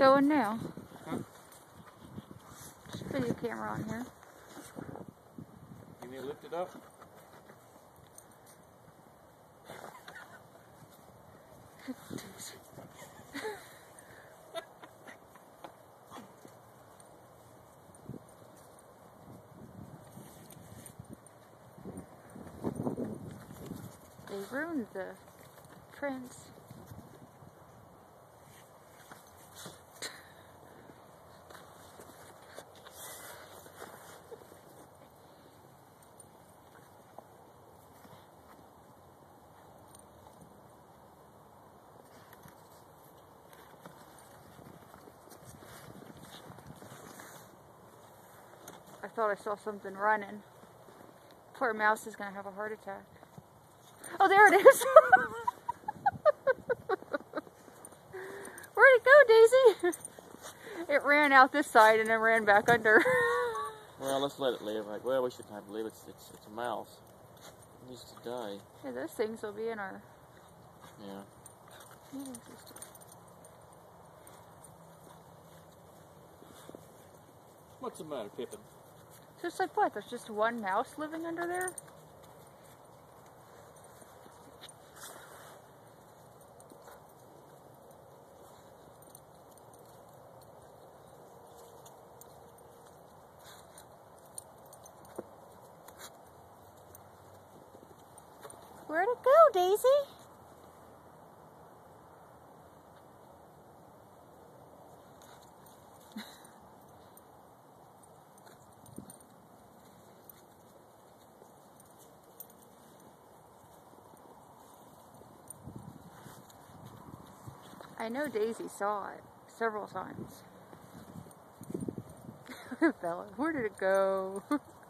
Going now. Huh? There's a video camera on here. You need to lift it up? They ruined the prints. I thought I saw something running. Poor mouse is gonna have a heart attack. Oh, there it is. Where'd it go, Daisy? It ran out this side and then ran back under. Well, let's let it live. Like, well, we shouldn't have to live. It's a mouse. It needs to die. Yeah, those things will be in our Yeah. heating system. What's the matter, Pippin? So it's like what? There's just one mouse living under there? Where'd it go, Daisy? I know Daisy saw it several times. Bella, where did it go?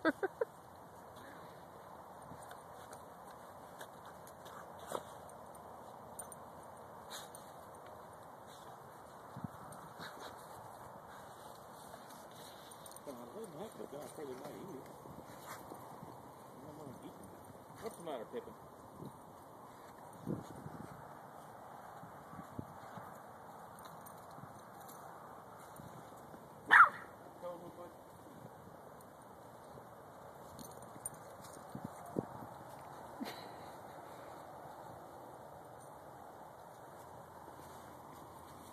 What's the matter, Pippin?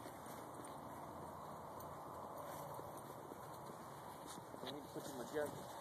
I need to put you in my jacket.